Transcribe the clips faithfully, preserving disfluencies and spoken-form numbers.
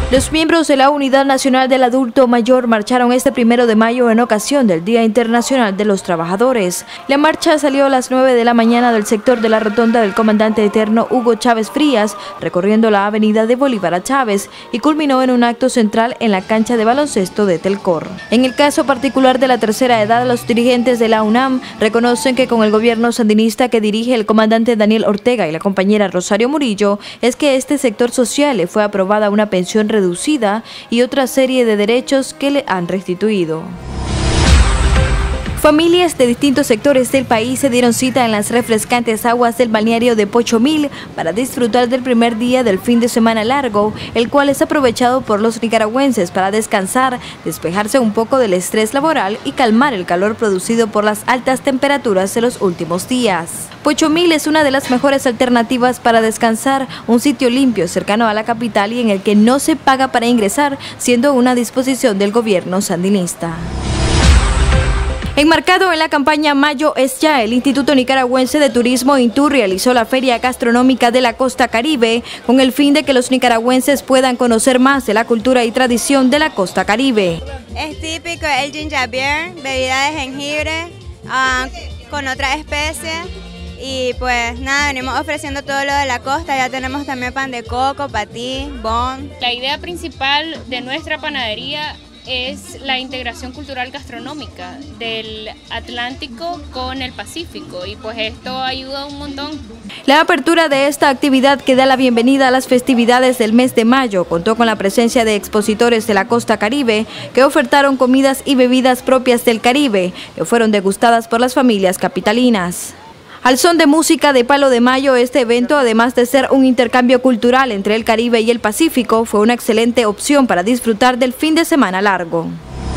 Los miembros de la Unidad Nacional del Adulto Mayor marcharon este primero de mayo en ocasión del Día Internacional de los Trabajadores. La marcha salió a las nueve de la mañana del sector de la rotonda del comandante eterno Hugo Chávez Frías, recorriendo la avenida de Bolívar a Chávez, y culminó en un acto central en la cancha de baloncesto de Telcor. En el caso particular de la tercera edad, los dirigentes de la UNAM reconocen que con el gobierno sandinista que dirige el comandante Daniel Ortega y la compañera Rosario Murillo, es que este sector social le fue aprobada una pensión reducida y otra serie de derechos que le han restituido. Familias de distintos sectores del país se dieron cita en las refrescantes aguas del balneario de Pochomil para disfrutar del primer día del fin de semana largo, el cual es aprovechado por los nicaragüenses para descansar, despejarse un poco del estrés laboral y calmar el calor producido por las altas temperaturas de los últimos días. Pochomil es una de las mejores alternativas para descansar, un sitio limpio cercano a la capital y en el que no se paga para ingresar, siendo una disposición del gobierno sandinista. Enmarcado en la campaña Mayo es Ya, el Instituto Nicaragüense de Turismo INTUR realizó la Feria Gastronómica de la Costa Caribe con el fin de que los nicaragüenses puedan conocer más de la cultura y tradición de la Costa Caribe. Es típico el ginger beer, bebida de jengibre uh, con otra especie. Y pues nada, venimos ofreciendo todo lo de la costa, ya tenemos también pan de coco, patí, bon. La idea principal de nuestra panadería es la integración cultural gastronómica del Atlántico con el Pacífico y pues esto ayuda un montón. La apertura de esta actividad que da la bienvenida a las festividades del mes de mayo contó con la presencia de expositores de la Costa Caribe que ofertaron comidas y bebidas propias del Caribe que fueron degustadas por las familias capitalinas. Al son de música de Palo de Mayo, este evento, además de ser un intercambio cultural entre el Caribe y el Pacífico, fue una excelente opción para disfrutar del fin de semana largo.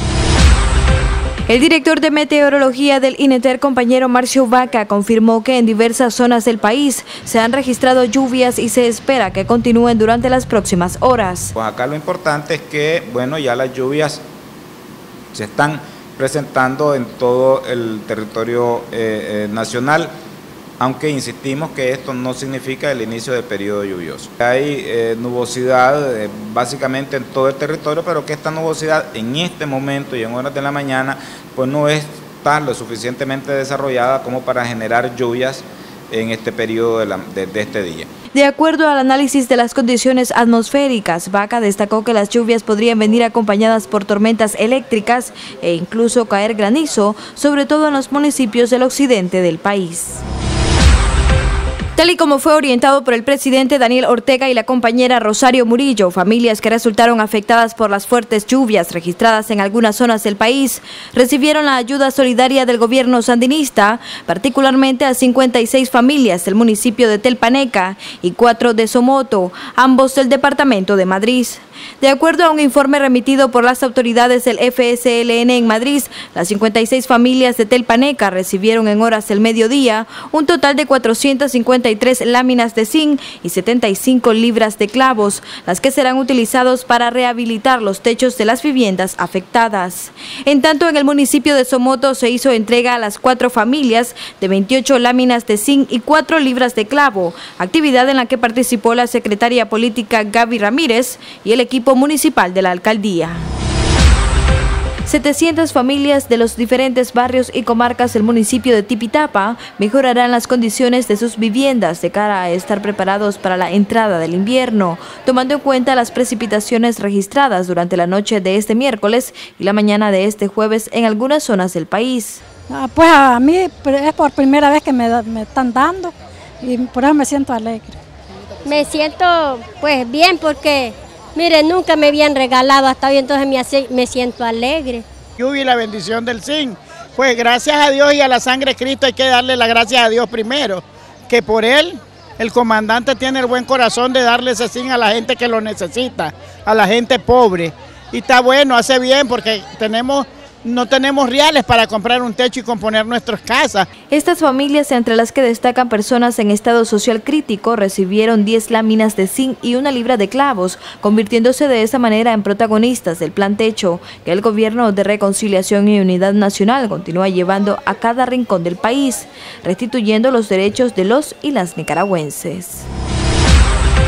El director de meteorología del INETER, compañero Marcio Vaca, confirmó que en diversas zonas del país se han registrado lluvias y se espera que continúen durante las próximas horas. Pues acá lo importante es que, bueno, ya las lluvias se están presentando en todo el territorio eh, eh, nacional. Aunque insistimos que esto no significa el inicio del periodo lluvioso. Hay eh, nubosidad eh, básicamente en todo el territorio, pero que esta nubosidad en este momento y en horas de la mañana pues no está lo suficientemente desarrollada como para generar lluvias en este periodo de, la, de, de este día. De acuerdo al análisis de las condiciones atmosféricas, Vaca destacó que las lluvias podrían venir acompañadas por tormentas eléctricas e incluso caer granizo, sobre todo en los municipios del occidente del país. Tal y como fue orientado por el presidente Daniel Ortega y la compañera Rosario Murillo, familias que resultaron afectadas por las fuertes lluvias registradas en algunas zonas del país recibieron la ayuda solidaria del gobierno sandinista, particularmente a cincuenta y seis familias del municipio de Telpaneca y cuatro de Somoto, ambos del departamento de Madrid. De acuerdo a un informe remitido por las autoridades del F S L N en Madrid, las cincuenta y seis familias de Telpaneca recibieron en horas del mediodía un total de cuatrocientas cincuenta y tres láminas de zinc y setenta y cinco libras de clavos, las que serán utilizados para rehabilitar los techos de las viviendas afectadas. En tanto, en el municipio de Somoto se hizo entrega a las cuatro familias de veintiocho láminas de zinc y cuatro libras de clavo, actividad en la que participó la secretaria política Gaby Ramírez y el equipo municipal de la alcaldía. setecientas familias de los diferentes barrios y comarcas del municipio de Tipitapa mejorarán las condiciones de sus viviendas de cara a estar preparados para la entrada del invierno, tomando en cuenta las precipitaciones registradas durante la noche de este miércoles y la mañana de este jueves en algunas zonas del país. Ah, pues a mí es por primera vez que me, me están dando y por eso me siento alegre. Me siento pues bien porque mire, nunca me habían regalado hasta hoy, entonces me, me siento alegre. Lluvia y la bendición del zinc. Pues gracias a Dios y a la sangre de Cristo hay que darle las gracias a Dios primero, que por él el comandante tiene el buen corazón de darle ese zinc a la gente que lo necesita, a la gente pobre. Y está bueno, hace bien porque tenemos... no tenemos reales para comprar un techo y componer nuestras casas. Estas familias, entre las que destacan personas en estado social crítico, recibieron diez láminas de zinc y una libra de clavos, convirtiéndose de esa manera en protagonistas del plan techo que el Gobierno de Reconciliación y Unidad Nacional continúa llevando a cada rincón del país, restituyendo los derechos de los y las nicaragüenses.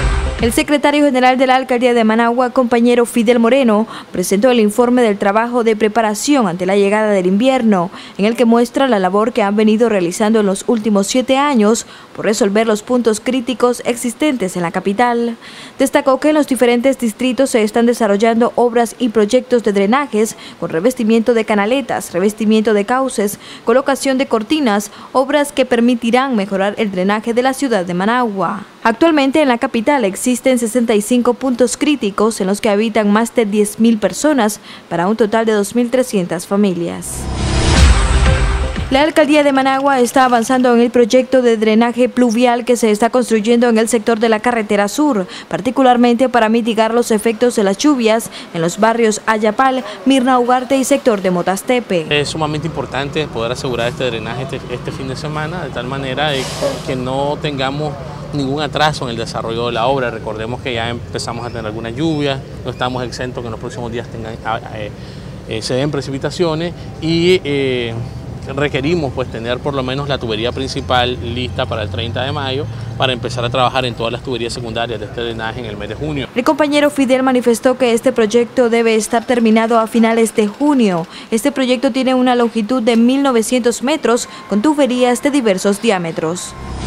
El secretario general de la Alcaldía de Managua, compañero Fidel Moreno, presentó el informe del trabajo de preparación ante la llegada del invierno, en el que muestra la labor que han venido realizando en los últimos siete años por resolver los puntos críticos existentes en la capital. Destacó que en los diferentes distritos se están desarrollando obras y proyectos de drenajes con revestimiento de canaletas, revestimiento de cauces, colocación de cortinas, obras que permitirán mejorar el drenaje de la ciudad de Managua. Actualmente en la capital existen sesenta y cinco puntos críticos en los que habitan más de diez mil personas para un total de dos mil trescientas familias. La Alcaldía de Managua está avanzando en el proyecto de drenaje pluvial que se está construyendo en el sector de la carretera sur, particularmente para mitigar los efectos de las lluvias en los barrios Ayapal, Mirna Ugarte y sector de Motastepe. Es sumamente importante poder asegurar este drenaje este, este fin de semana, de tal manera de que no tengamos ningún atraso en el desarrollo de la obra. Recordemos que ya empezamos a tener algunas lluvias, no estamos exentos que en los próximos días tengan, eh, eh, se den precipitaciones y eh, requerimos pues tener por lo menos la tubería principal lista para el treinta de mayo para empezar a trabajar en todas las tuberías secundarias de este drenaje en el mes de junio. El compañero Fidel manifestó que este proyecto debe estar terminado a finales de junio. Este proyecto tiene una longitud de mil novecientos metros con tuberías de diversos diámetros.